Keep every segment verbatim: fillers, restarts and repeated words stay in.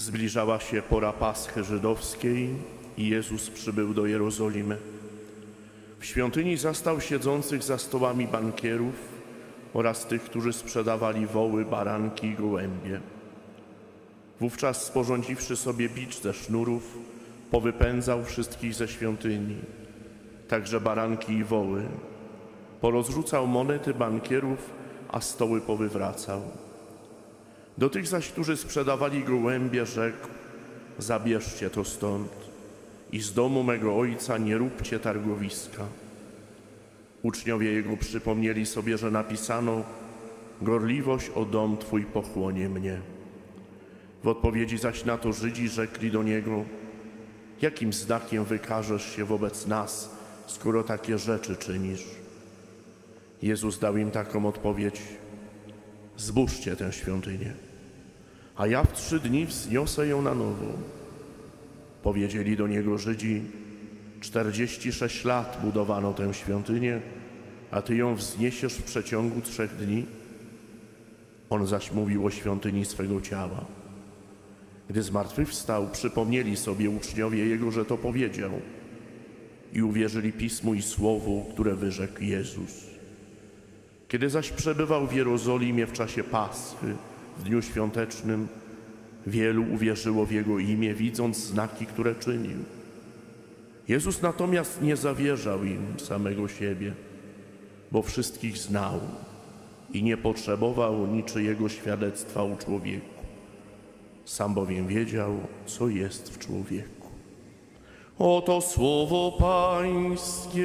Zbliżała się pora Paschy żydowskiej i Jezus przybył do Jerozolimy. W świątyni zastał siedzących za stołami bankierów oraz tych, którzy sprzedawali woły, baranki i gołębie. Wówczas, sporządziwszy sobie bicz ze sznurów, powypędzał wszystkich ze świątyni, także baranki i woły. Porozrzucał monety bankierów, a stoły powywracał. Do tych zaś, którzy sprzedawali gołębie, rzekł: zabierzcie to stąd i z domu mego ojca nie róbcie targowiska. Uczniowie jego przypomnieli sobie, że napisano: gorliwość o dom Twój pochłonie mnie. W odpowiedzi zaś na to Żydzi rzekli do niego: jakim znakiem wykażesz się wobec nas, skoro takie rzeczy czynisz? Jezus dał im taką odpowiedź: zburzcie tę świątynię, a ja w trzy dni wzniosę ją na nowo. Powiedzieli do niego Żydzi: czterdzieści sześć lat budowano tę świątynię, a Ty ją wzniesiesz w przeciągu trzech dni? On zaś mówił o świątyni swego ciała. Gdy zmartwychwstał, przypomnieli sobie uczniowie Jego, że to powiedział, i uwierzyli Pismu i Słowu, które wyrzekł Jezus. Kiedy zaś przebywał w Jerozolimie w czasie Paschy, w dniu świątecznym, wielu uwierzyło w Jego imię, widząc znaki, które czynił. Jezus natomiast nie zawierzał im samego siebie, bo wszystkich znał i nie potrzebował niczyjego świadectwa u człowieku. Sam bowiem wiedział, co jest w człowieku. Oto słowo Pańskie.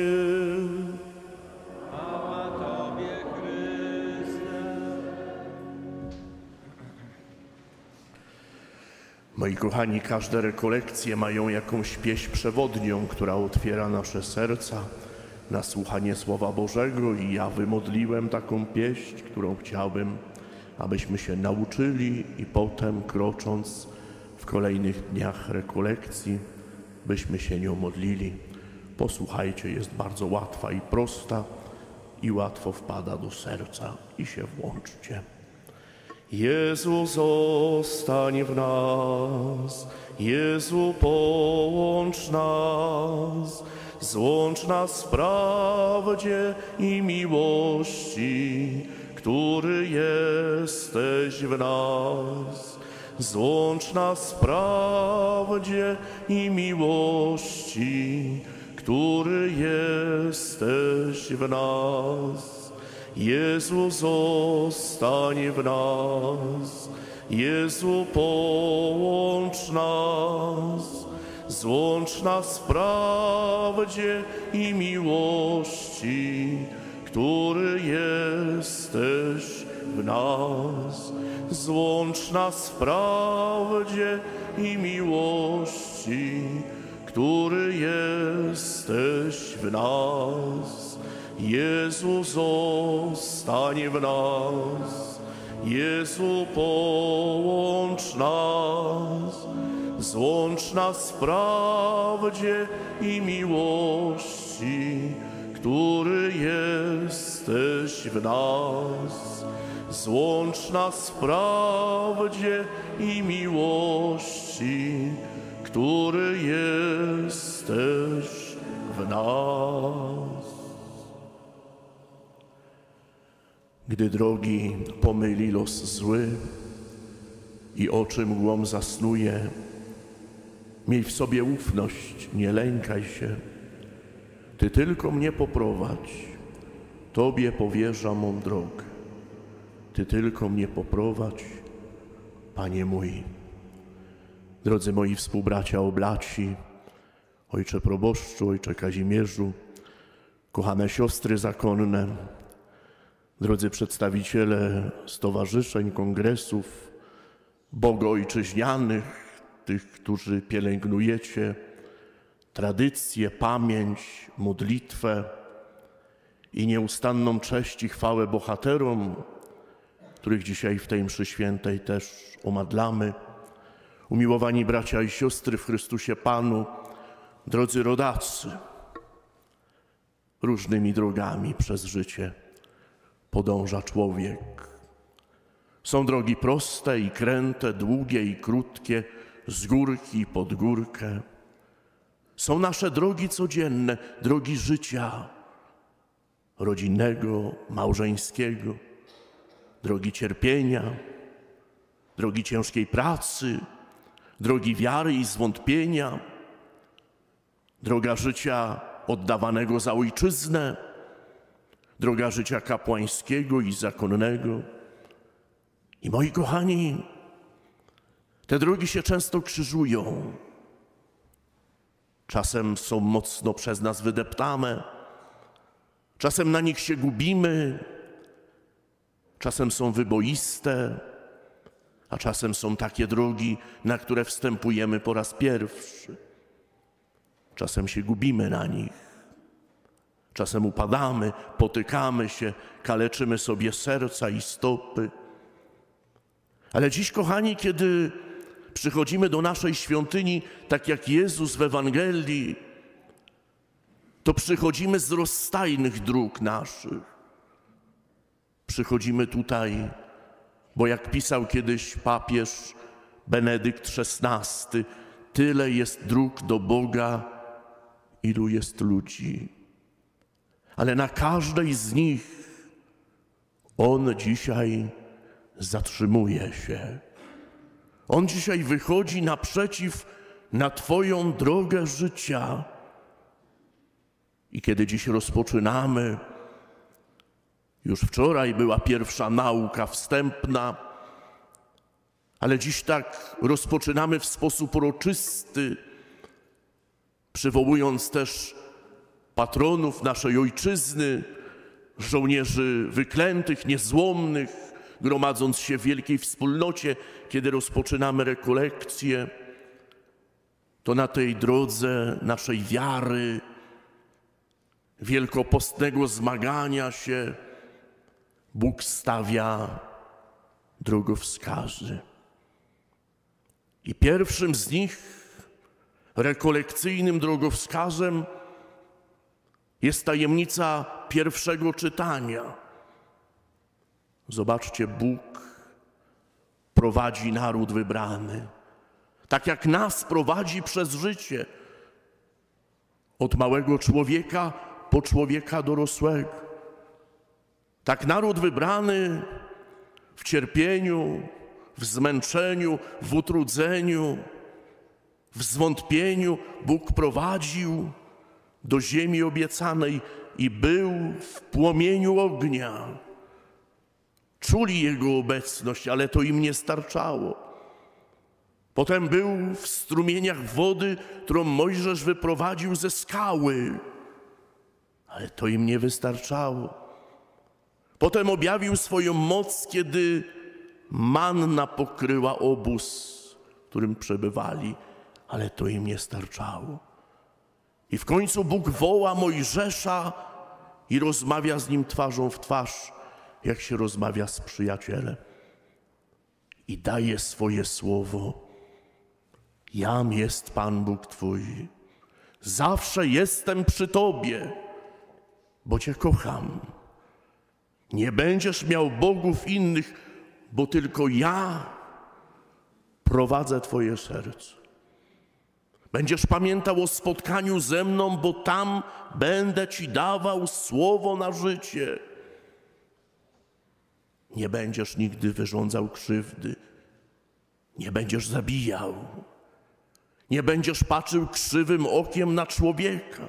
Chwała Tobie, Chryste. Moi kochani, każde rekolekcje mają jakąś pieśń przewodnią, która otwiera nasze serca na słuchanie Słowa Bożego, i ja wymodliłem taką pieśń, którą chciałbym, abyśmy się nauczyli i potem, krocząc w kolejnych dniach rekolekcji, byśmy się nią modlili. Posłuchajcie, jest bardzo łatwa i prosta i łatwo wpada do serca, i się włączcie. Jezu, zostań w nas, Jezu, połącz nas, złącz nas w prawdzie i miłości, który jesteś w nas. Złącz nas w prawdzie i miłości, który jesteś w nas. Jezu, zostań w nas, Jezu, połącz nas, złącz nas w prawdzie i miłości, który jesteś w nas. Złącz nas w prawdzie i miłości, który jesteś w nas. Jezu, zostań w nas, Jezu, połącz nas, złącz nas w prawdzie i miłości, który jesteś w nas. Złącz nas w prawdzie i miłości, który jesteś w nas. Gdy drogi pomyli los zły i oczy mgłą zasnuje, miej w sobie ufność, nie lękaj się. Ty tylko mnie poprowadź, Tobie powierzam mą drogę. Ty tylko mnie poprowadź, Panie mój. Drodzy moi współbracia oblaci, Ojcze proboszczu, Ojcze Kazimierzu, kochane siostry zakonne, drodzy przedstawiciele stowarzyszeń, kongresów bogoojczyźnianych, tych, którzy pielęgnujecie tradycję, pamięć, modlitwę i nieustanną cześć i chwałę bohaterom, których dzisiaj w tej mszy świętej też omadlamy. Umiłowani bracia i siostry w Chrystusie Panu, drodzy rodacy, różnymi drogami przez życie podąża człowiek. Są drogi proste i kręte, długie i krótkie, z górki pod górkę. Są nasze drogi codzienne, drogi życia rodzinnego, małżeńskiego, drogi cierpienia, drogi ciężkiej pracy, drogi wiary i zwątpienia, droga życia oddawanego za ojczyznę, droga życia kapłańskiego i zakonnego. I moi kochani, te drogi się często krzyżują. Czasem są mocno przez nas wydeptane, czasem na nich się gubimy, czasem są wyboiste, a czasem są takie drogi, na które wstępujemy po raz pierwszy. Czasem się gubimy na nich, czasem upadamy, potykamy się, kaleczymy sobie serca i stopy. Ale dziś, kochani, kiedy przychodzimy do naszej świątyni, tak jak Jezus w Ewangelii, to przychodzimy z rozstajnych dróg naszych. Przychodzimy tutaj, bo jak pisał kiedyś papież Benedykt szesnasty, tyle jest dróg do Boga, ilu jest ludzi. Ale na każdej z nich On dzisiaj zatrzymuje się. On dzisiaj wychodzi naprzeciw na Twoją drogę życia. I kiedy dziś rozpoczynamy, już wczoraj była pierwsza nauka wstępna, ale dziś tak rozpoczynamy w sposób uroczysty, przywołując też patronów naszej ojczyzny, żołnierzy wyklętych, niezłomnych, gromadząc się w wielkiej wspólnocie, kiedy rozpoczynamy rekolekcję, to na tej drodze naszej wiary, wielkopostnego zmagania się, Bóg stawia drogowskazy. I pierwszym z nich, rekolekcyjnym drogowskazem, jest tajemnica pierwszego czytania. Zobaczcie, Bóg prowadzi naród wybrany, tak jak nas prowadzi przez życie, od małego człowieka po człowieka dorosłego. Tak naród wybrany w cierpieniu, w zmęczeniu, w utrudzeniu, w zwątpieniu Bóg prowadził do ziemi obiecanej i był w płomieniu ognia. Czuli Jego obecność, ale to im nie starczało. Potem był w strumieniach wody, którą Mojżesz wyprowadził ze skały, ale to im nie wystarczało. Potem objawił swoją moc, kiedy manna pokryła obóz, w którym przebywali, ale to im nie starczało. I w końcu Bóg woła Mojżesza i rozmawia z nim twarzą w twarz, jak się rozmawia z przyjacielem. I daje swoje słowo. Jam jest Pan Bóg Twój. Zawsze jestem przy Tobie, bo Cię kocham. Nie będziesz miał bogów innych, bo tylko ja prowadzę Twoje serce. Będziesz pamiętał o spotkaniu ze mną, bo tam będę Ci dawał słowo na życie. Nie będziesz nigdy wyrządzał krzywdy. Nie będziesz zabijał. Nie będziesz patrzył krzywym okiem na człowieka.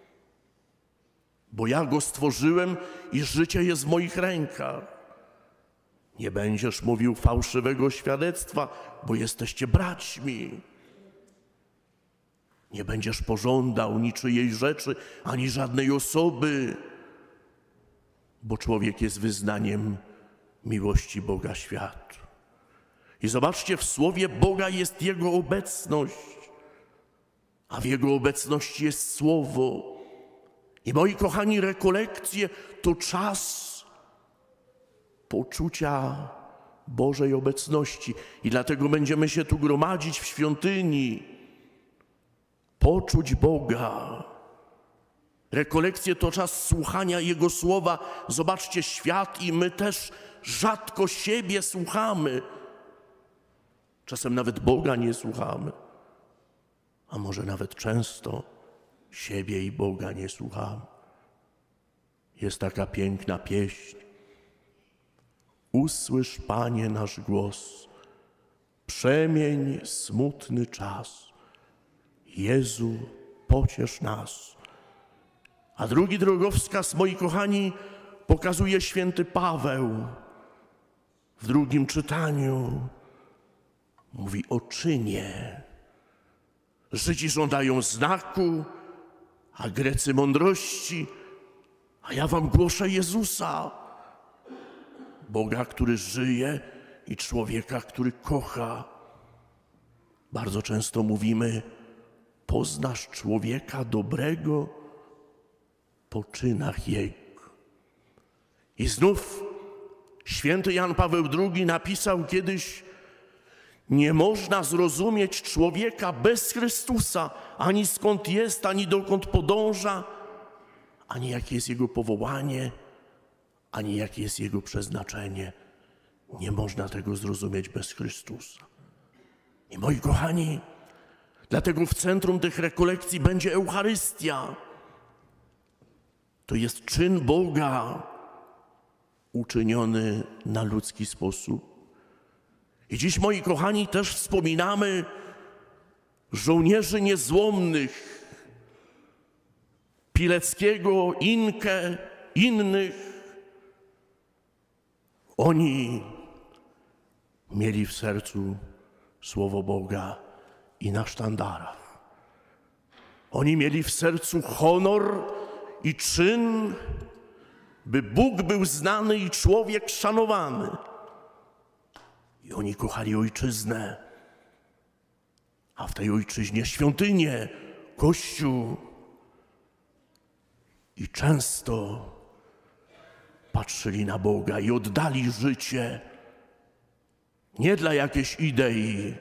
Bo ja go stworzyłem i życie jest w moich rękach. Nie będziesz mówił fałszywego świadectwa, bo jesteście braćmi. Nie będziesz pożądał niczyjej rzeczy, ani żadnej osoby, bo człowiek jest wyznaniem miłości Boga światu. I zobaczcie, w słowie Boga jest Jego obecność, a w Jego obecności jest Słowo. I moi kochani, rekolekcje to czas poczucia Bożej obecności. I dlatego będziemy się tu gromadzić w świątyni, poczuć Boga. Rekolekcje to czas słuchania Jego słowa. Zobaczcie, świat i my też rzadko siebie słuchamy. Czasem nawet Boga nie słuchamy, a może nawet często siebie i Boga nie słuchamy. Jest taka piękna pieśń. Usłysz, Panie, nasz głos, przemień smutny czas. Jezu, pociesz nas. A drugi drogowskaz, moi kochani, pokazuje święty Paweł. W drugim czytaniu mówi o czynie. Żydzi żądają znaku, a Grecy mądrości, a ja wam głoszę Jezusa, Boga, który żyje i człowieka, który kocha. Bardzo często mówimy, poznasz człowieka dobrego po czynach Jego. I znów święty Jan Paweł drugi napisał kiedyś, nie można zrozumieć człowieka bez Chrystusa, ani skąd jest, ani dokąd podąża, ani jakie jest jego powołanie, ani jakie jest jego przeznaczenie. Nie można tego zrozumieć bez Chrystusa. I moi kochani, dlatego w centrum tych rekolekcji będzie Eucharystia. To jest czyn Boga uczyniony na ludzki sposób. I dziś, moi kochani, też wspominamy żołnierzy niezłomnych, Pileckiego, Inkę, innych. Oni mieli w sercu Słowo Boga i na sztandarach. Oni mieli w sercu honor i czyn, by Bóg był znany i człowiek szanowany. I oni kochali ojczyznę, a w tej ojczyźnie świątynię, Kościół. I często patrzyli na Boga i oddali życie nie dla jakiejś idei,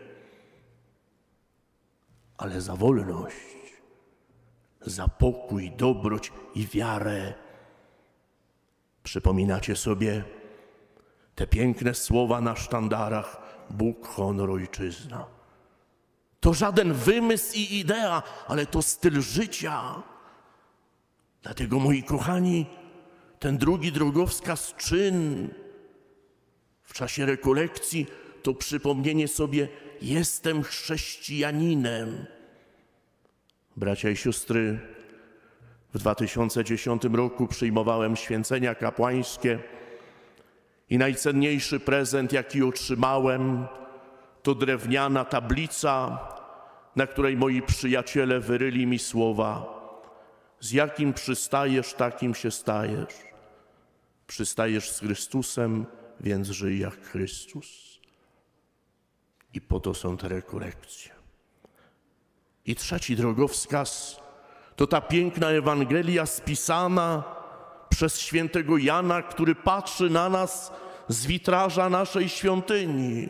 ale za wolność, za pokój, dobroć i wiarę. Przypominacie sobie te piękne słowa na sztandarach: Bóg, honor, ojczyzna. To żaden wymysł i idea, ale to styl życia. Dlatego, moi kochani, ten drugi drogowskaz, czyn w czasie rekolekcji, to przypomnienie sobie: jestem chrześcijaninem. Bracia i siostry, w dwa tysiące dziesiątym roku przyjmowałem święcenia kapłańskie i najcenniejszy prezent, jaki otrzymałem, to drewniana tablica, na której moi przyjaciele wyryli mi słowa: z jakim przystajesz, takim się stajesz. Przystajesz z Chrystusem, więc żyj jak Chrystus. I po to są te rekolekcje. I trzeci drogowskaz to ta piękna Ewangelia spisana przez świętego Jana, który patrzy na nas z witraża naszej świątyni.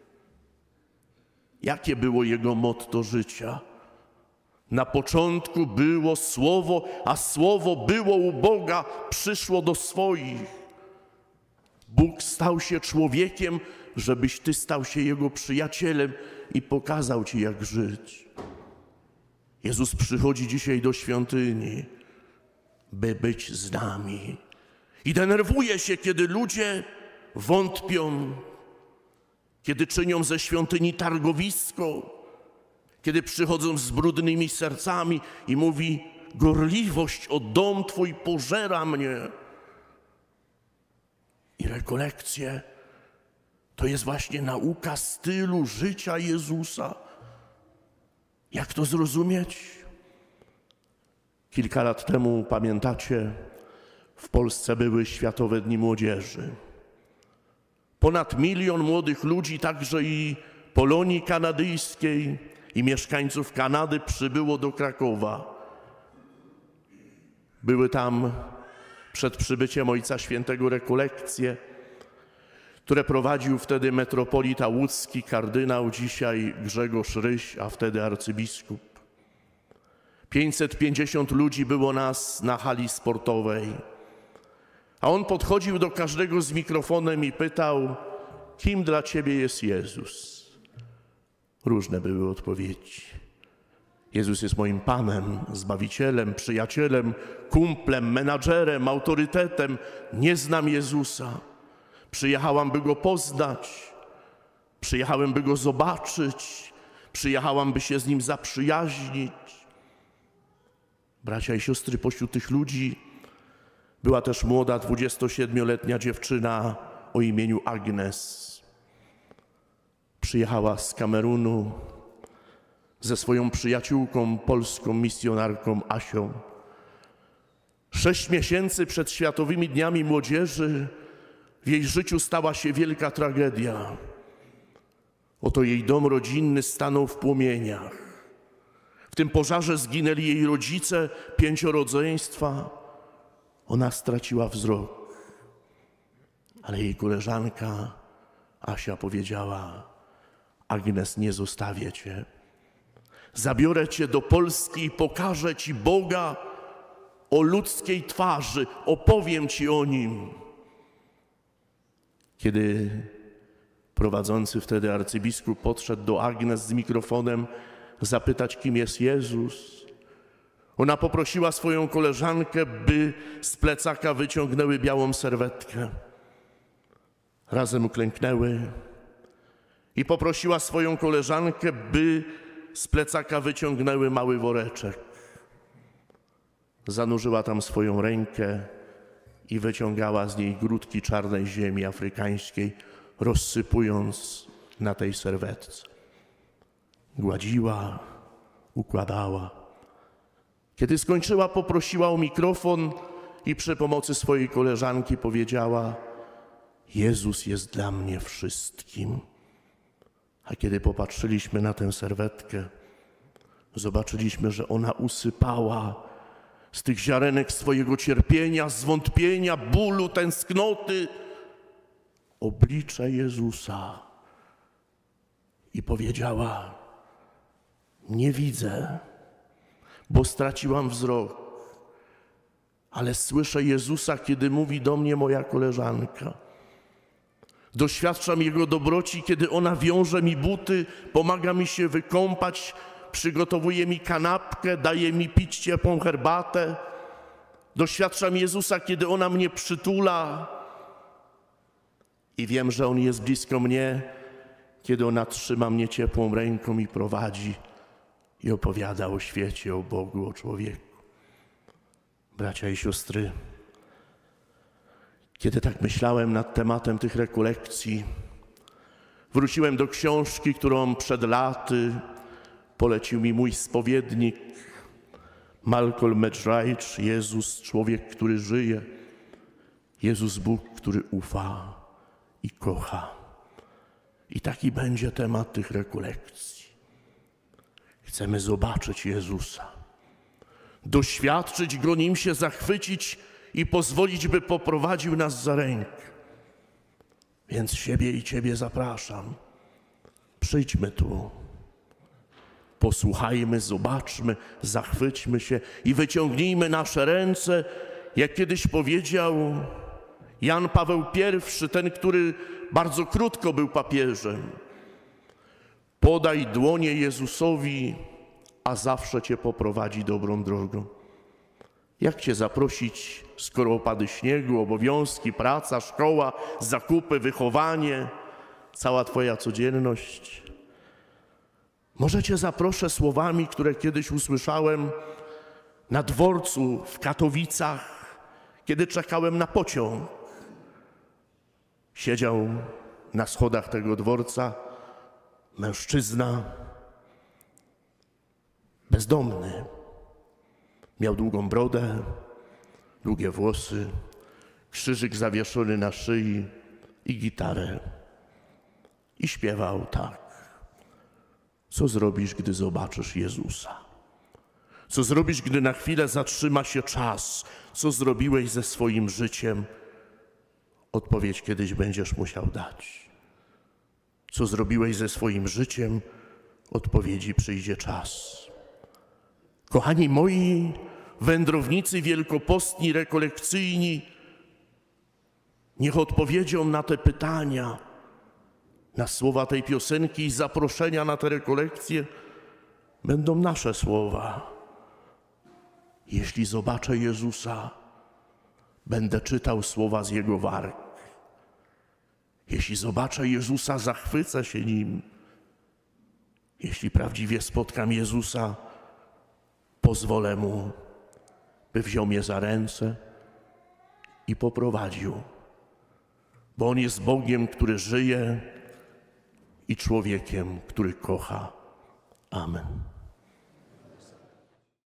Jakie było jego motto życia? Na początku było Słowo, a Słowo było u Boga, przyszło do swoich. Bóg stał się człowiekiem, żebyś ty stał się Jego przyjacielem i pokazał ci, jak żyć. Jezus przychodzi dzisiaj do świątyni, by być z nami. I denerwuje się, kiedy ludzie wątpią, kiedy czynią ze świątyni targowisko, kiedy przychodzą z brudnymi sercami i mówi: gorliwość o dom Twój pożera mnie. I rekolekcje to jest właśnie nauka stylu życia Jezusa. Jak to zrozumieć? Kilka lat temu, pamiętacie, w Polsce były Światowe Dni Młodzieży. Ponad milion młodych ludzi, także i Polonii kanadyjskiej, i mieszkańców Kanady przybyło do Krakowa. Były tam przed przybyciem Ojca Świętego rekolekcje, które prowadził wtedy metropolita łódzki, kardynał, dzisiaj Grzegorz Ryś, a wtedy arcybiskup. pięćset pięćdziesiąt ludzi było nas na hali sportowej, a on podchodził do każdego z mikrofonem i pytał: kim dla ciebie jest Jezus? Różne były odpowiedzi. Jezus jest moim Panem, Zbawicielem, przyjacielem, kumplem, menadżerem, autorytetem. Nie znam Jezusa. Przyjechałam, by Go poznać. Przyjechałem, by Go zobaczyć. Przyjechałam, by się z Nim zaprzyjaźnić. Bracia i siostry, pośród tych ludzi była też młoda, dwudziestosiedmioletnia dziewczyna o imieniu Agnes. Przyjechała z Kamerunu ze swoją przyjaciółką, polską misjonarką Asią. Sześć miesięcy przed Światowymi Dniami Młodzieży w jej życiu stała się wielka tragedia. Oto jej dom rodzinny stanął w płomieniach. W tym pożarze zginęli jej rodzice, pięcioro rodzeństwa. Ona straciła wzrok. Ale jej koleżanka Asia powiedziała: Agnes, nie zostawię cię. Zabiorę cię do Polski i pokażę ci Boga o ludzkiej twarzy. Opowiem ci o Nim. Kiedy prowadzący wtedy arcybiskup podszedł do Agnes z mikrofonem zapytać, kim jest Jezus, ona poprosiła swoją koleżankę, by z plecaka wyciągnęły białą serwetkę. Razem uklęknęły i poprosiła swoją koleżankę, by z plecaka wyciągnęły mały woreczek. Zanurzyła tam swoją rękę i wyciągała z niej grudki czarnej ziemi afrykańskiej, rozsypując na tej serwetce. Gładziła, układała. Kiedy skończyła, poprosiła o mikrofon i przy pomocy swojej koleżanki powiedziała: Jezus jest dla mnie wszystkim. A kiedy popatrzyliśmy na tę serwetkę, zobaczyliśmy, że ona usypała z tych ziarenek swojego cierpienia, zwątpienia, bólu, tęsknoty oblicze Jezusa. I powiedziała: nie widzę, bo straciłam wzrok, ale słyszę Jezusa, kiedy mówi do mnie moja koleżanka. Doświadczam Jego dobroci, kiedy ona wiąże mi buty, pomaga mi się wykąpać, przygotowuje mi kanapkę, daje mi pić ciepłą herbatę. Doświadczam Jezusa, kiedy ona mnie przytula i wiem, że On jest blisko mnie, kiedy ona trzyma mnie ciepłą ręką i prowadzi i opowiada o świecie, o Bogu, o człowieku. Bracia i siostry, kiedy tak myślałem nad tematem tych rekolekcji, wróciłem do książki, którą przed laty polecił mi mój spowiednik Malcolm Medride. Jezus, człowiek, który żyje. Jezus, Bóg, który ufa i kocha. I taki będzie temat tych rekolekcji. Chcemy zobaczyć Jezusa, doświadczyć Go, Nim się zachwycić i pozwolić, by poprowadził nas za rękę. Więc siebie i Ciebie zapraszam. Przyjdźmy tu. Posłuchajmy, zobaczmy, zachwyćmy się i wyciągnijmy nasze ręce, jak kiedyś powiedział Jan Paweł Pierwszy, ten, który bardzo krótko był papieżem. Podaj dłonie Jezusowi, a zawsze Cię poprowadzi dobrą drogą. Jak Cię zaprosić, skoro opady śniegu, obowiązki, praca, szkoła, zakupy, wychowanie, cała Twoja codzienność? Może Cię zaproszę słowami, które kiedyś usłyszałem na dworcu w Katowicach, kiedy czekałem na pociąg. Siedział na schodach tego dworca mężczyzna bezdomny. Miał długą brodę, długie włosy, krzyżyk zawieszony na szyi i gitarę. I śpiewał tak. Co zrobisz, gdy zobaczysz Jezusa? Co zrobisz, gdy na chwilę zatrzyma się czas? Co zrobiłeś ze swoim życiem? Odpowiedź kiedyś będziesz musiał dać. Co zrobiłeś ze swoim życiem? Odpowiedzi przyjdzie czas. Kochani moi, wędrownicy wielkopostni, rekolekcyjni, niech odpowiedzią na te pytania Na słowa tej piosenki i zaproszenia na te rekolekcje będą nasze słowa. Jeśli zobaczę Jezusa, będę czytał słowa z Jego warg. Jeśli zobaczę Jezusa, zachwycę się Nim. Jeśli prawdziwie spotkam Jezusa, pozwolę Mu, by wziął mnie za ręce i poprowadził. Bo On jest Bogiem, który żyje i człowiekiem, który kocha. Amen.